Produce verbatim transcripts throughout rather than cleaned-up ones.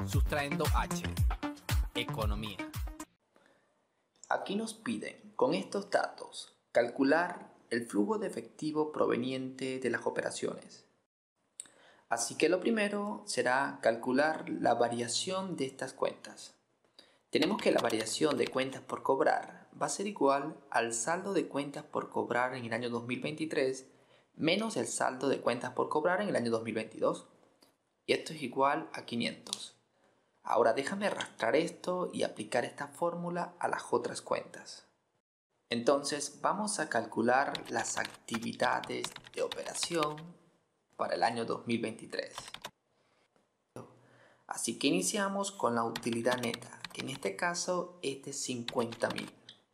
Sustrayendo H. Economía. Aquí nos piden, con estos datos, calcular el flujo de efectivo proveniente de las operaciones. Así que lo primero será calcular la variación de estas cuentas. Tenemos que la variación de cuentas por cobrar va a ser igual al saldo de cuentas por cobrar en el año dos mil veintitrés menos el saldo de cuentas por cobrar en el año dos mil veintidós. Y esto es igual a quinientos. Ahora déjame arrastrar esto y aplicar esta fórmula a las otras cuentas. Entonces vamos a calcular las actividades de operación para el año dos mil veintitrés. Así que iniciamos con la utilidad neta, que en este caso es de cincuenta mil.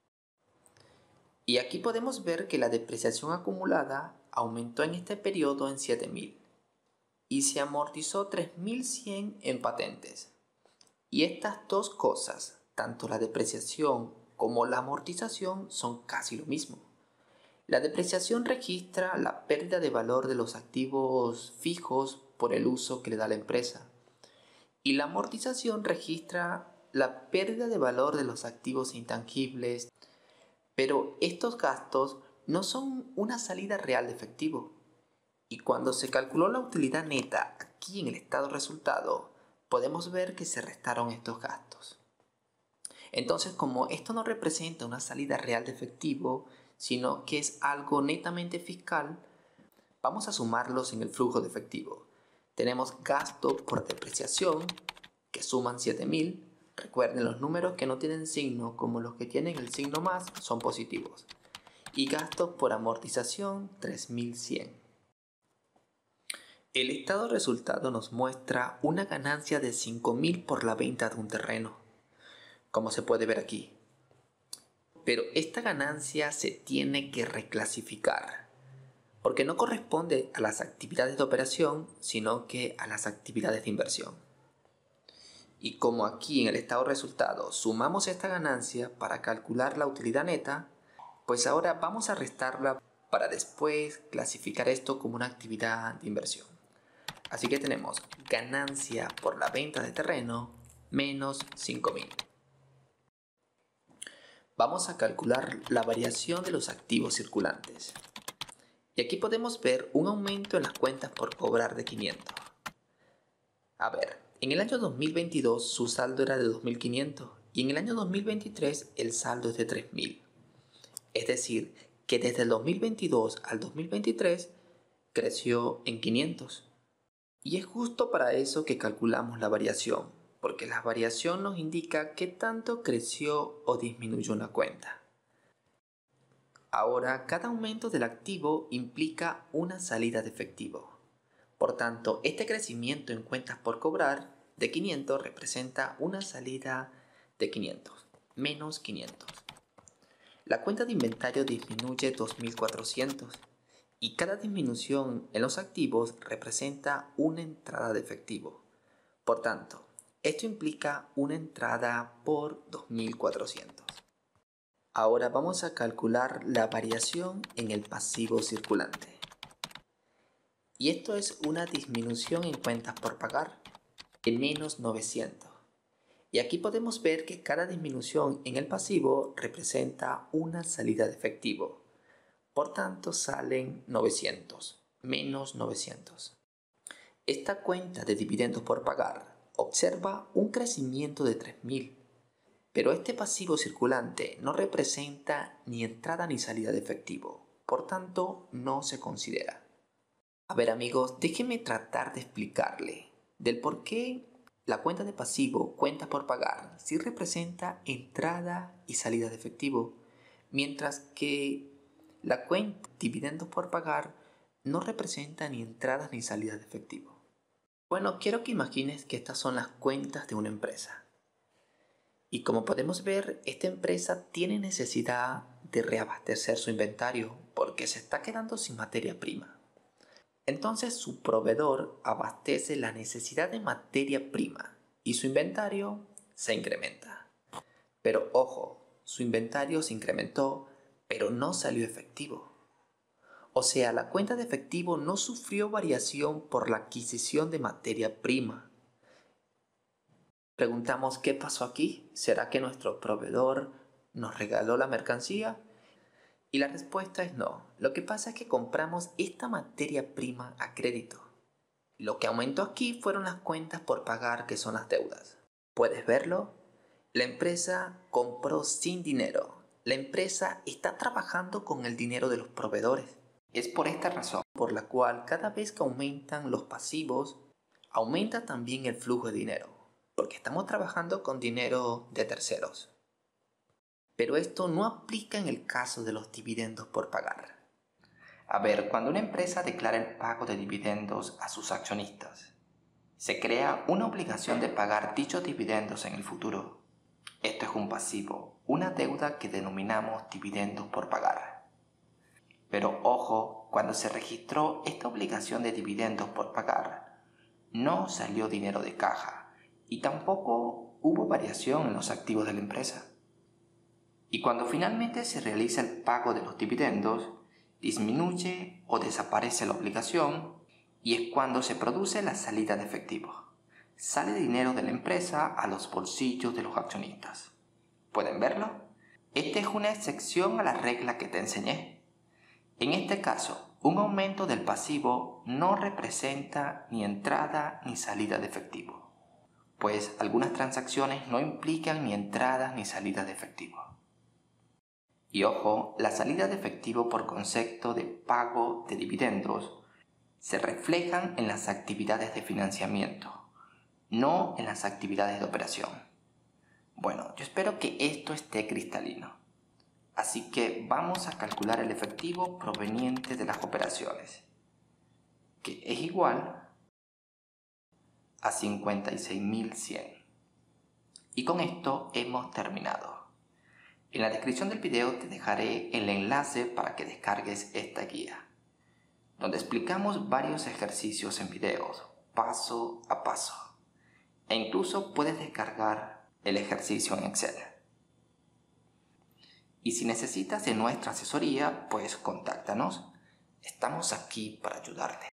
Y aquí podemos ver que la depreciación acumulada aumentó en este periodo en siete mil y se amortizó tres mil cien en patentes. Y estas dos cosas, tanto la depreciación como la amortización, son casi lo mismo. La depreciación registra la pérdida de valor de los activos fijos por el uso que le da la empresa. Y la amortización registra la pérdida de valor de los activos intangibles. Pero estos gastos no son una salida real de efectivo. Y cuando se calculó la utilidad neta aquí en el estado resultado, podemos ver que se restaron estos gastos. Entonces, como esto no representa una salida real de efectivo, sino que es algo netamente fiscal, vamos a sumarlos en el flujo de efectivo. Tenemos gasto por depreciación, que suman siete mil. Recuerden, los números que no tienen signo, como los que tienen el signo más, son positivos. Y gastos por amortización, tres mil cien. El estado resultado nos muestra una ganancia de cinco mil por la venta de un terreno, como se puede ver aquí. Pero esta ganancia se tiene que reclasificar, porque no corresponde a las actividades de operación, sino que a las actividades de inversión. Y como aquí en el estado resultado sumamos esta ganancia para calcular la utilidad neta, pues ahora vamos a restarla para después clasificar esto como una actividad de inversión. Así que tenemos ganancia por la venta de terreno menos cinco mil. Vamos a calcular la variación de los activos circulantes. Y aquí podemos ver un aumento en las cuentas por cobrar de quinientos. A ver, en el año dos mil veintidós su saldo era de dos mil quinientos y en el año dos mil veintitrés el saldo es de tres mil. Es decir, que desde el dos mil veintidós al dos mil veintitrés creció en quinientos. Y es justo para eso que calculamos la variación, porque la variación nos indica qué tanto creció o disminuyó una cuenta. Ahora, cada aumento del activo implica una salida de efectivo. Por tanto, este crecimiento en cuentas por cobrar de quinientos representa una salida de quinientos, menos quinientos. La cuenta de inventario disminuye dos mil cuatrocientos. Y cada disminución en los activos representa una entrada de efectivo. Por tanto, esto implica una entrada por dos mil cuatrocientos. Ahora vamos a calcular la variación en el pasivo circulante. Y esto es una disminución en cuentas por pagar de menos novecientos. Y aquí podemos ver que cada disminución en el pasivo representa una salida de efectivo. Por tanto, salen novecientos, menos novecientos. Esta cuenta de dividendos por pagar observa un crecimiento de tres mil, pero este pasivo circulante no representa ni entrada ni salida de efectivo, por tanto, no se considera. A ver amigos, déjenme tratar de explicarle del por qué la cuenta de pasivo, cuentas por pagar, sí representa entrada y salida de efectivo, mientras que la cuenta dividendos por pagar no representa ni entradas ni salidas de efectivo. Bueno, quiero que imagines que estas son las cuentas de una empresa. Y como podemos ver, esta empresa tiene necesidad de reabastecer su inventario porque se está quedando sin materia prima. Entonces su proveedor abastece la necesidad de materia prima y su inventario se incrementa. Pero ojo, su inventario se incrementó, pero no salió efectivo. O sea, la cuenta de efectivo no sufrió variación por la adquisición de materia prima. Preguntamos qué pasó aquí. ¿Será que nuestro proveedor nos regaló la mercancía? Y la respuesta es no. Lo que pasa es que compramos esta materia prima a crédito. Lo que aumentó aquí fueron las cuentas por pagar, que son las deudas. ¿Puedes verlo? La empresa compró sin dinero. La empresa está trabajando con el dinero de los proveedores. Es por esta razón por la cual cada vez que aumentan los pasivos, aumenta también el flujo de dinero, porque estamos trabajando con dinero de terceros. Pero esto no aplica en el caso de los dividendos por pagar. A ver, cuando una empresa declara el pago de dividendos a sus accionistas, se crea una obligación de pagar dichos dividendos en el futuro. Esto es un pasivo, una deuda que denominamos dividendos por pagar. Pero ojo, cuando se registró esta obligación de dividendos por pagar, no salió dinero de caja y tampoco hubo variación en los activos de la empresa. Y cuando finalmente se realiza el pago de los dividendos, disminuye o desaparece la obligación y es cuando se produce la salida de efectivo. Sale dinero de la empresa a los bolsillos de los accionistas. ¿Pueden verlo? Esta es una excepción a la regla que te enseñé. En este caso, un aumento del pasivo no representa ni entrada ni salida de efectivo, pues algunas transacciones no implican ni entradas ni salidas de efectivo. Y ojo, la salida de efectivo por concepto de pago de dividendos se reflejan en las actividades de financiamiento, no en las actividades de operación. Bueno, yo espero que esto esté cristalino. Así que vamos a calcular el efectivo proveniente de las operaciones, que es igual a cincuenta y seis mil cien. Y con esto hemos terminado. En la descripción del video te dejaré el enlace para que descargues esta guía, donde explicamos varios ejercicios en videos, paso a paso. E incluso puedes descargar el ejercicio en Excel. Y si necesitas de nuestra asesoría, pues contáctanos. Estamos aquí para ayudarte.